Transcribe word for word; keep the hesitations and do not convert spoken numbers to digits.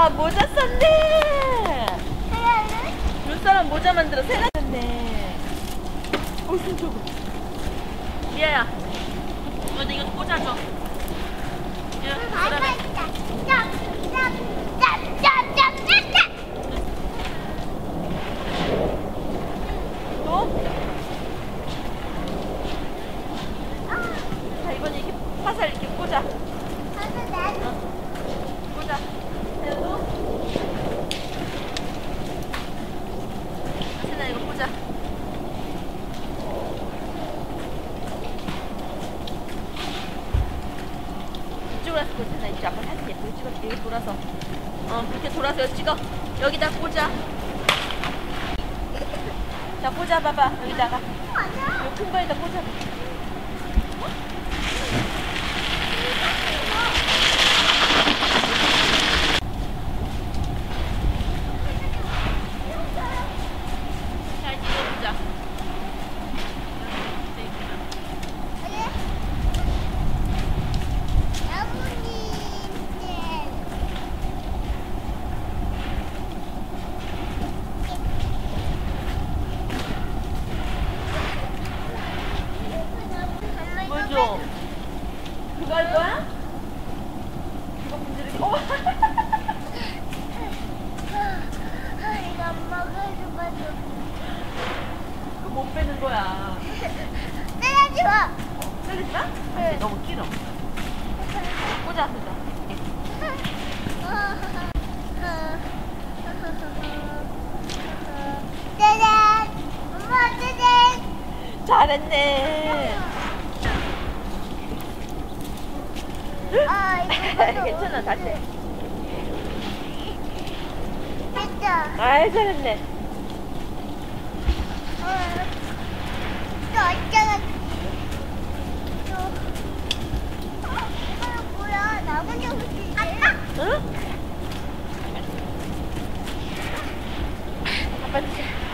우와, 모자 썼네. 눈사람 모자 만들어 세나 썼네. 어, 저거. 미아야, 너네 이거 꽂아줘. 야, 그다음에. 또? 자, 이번에 이렇게 화살 이렇게 꽂아. 어. 꽂아. 세나도. 세나 이거 꽂아. 이쪽으로 와서 꽂아. 이쪽 아빠 사진 예쁘게 찍어줄게. 이렇게 돌아서. 어, 그렇게 돌아서 여기 찍어. 여기다 꽂아. 자, 꽂아 봐봐. 여기다가. 이 큰 거에다 꽂아. 잘 찍어보자. 뭐죠? 그거 할 거야? 이거 분들이 어? 이거 먹어줘봐줘. 그거 못 빼는 거야. 때려줘. 때릴까? 네. 너무 길어. 꽂아, 꽂아. 짜잔. 엄마 짜잔. 잘했네. 아, 이거 괜찮아, 다시. 됐다. 아이, 잘했네. 어. 또 어쩌다. 또. 어, 이거는 뭐야? 나머지 혹시. 아빠. 응? 아빠,